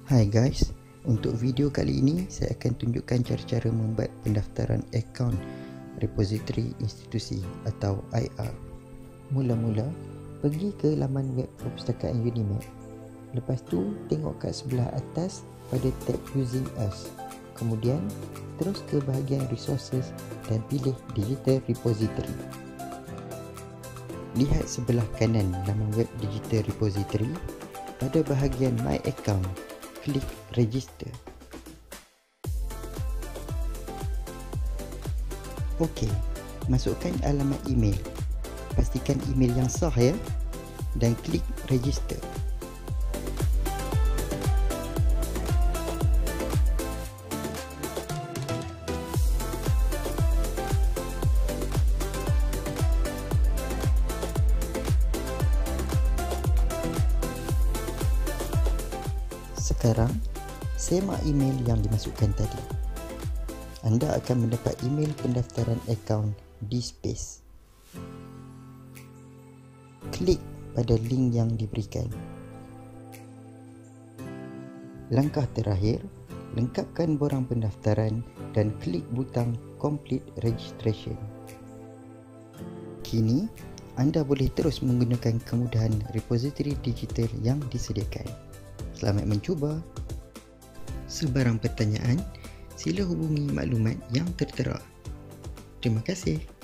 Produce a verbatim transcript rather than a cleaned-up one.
Hai guys, untuk video kali ini saya akan tunjukkan cara-cara membuat pendaftaran akaun repository institusi atau I R. Mula-mula, pergi ke laman web perpustakaan Unimap. Lepas tu, tengok kat sebelah atas pada tab Using Us. Kemudian, terus ke bahagian Resources dan pilih Digital Repository. Lihat sebelah kanan laman web Digital Repository. Pada bahagian My Account, klik Register. Okey, masukkan alamat email. Pastikan email yang sah ya, dan klik Register. Sekarang, semak email yang dimasukkan tadi. Anda akan mendapat email pendaftaran akaun di Space. Klik pada link yang diberikan. Langkah terakhir, lengkapkan borang pendaftaran dan klik butang Complete Registration. Kini, anda boleh terus menggunakan kemudahan repository digital yang disediakan. Selamat mencuba. Sebarang pertanyaan, sila hubungi maklumat yang tertera. Terima kasih.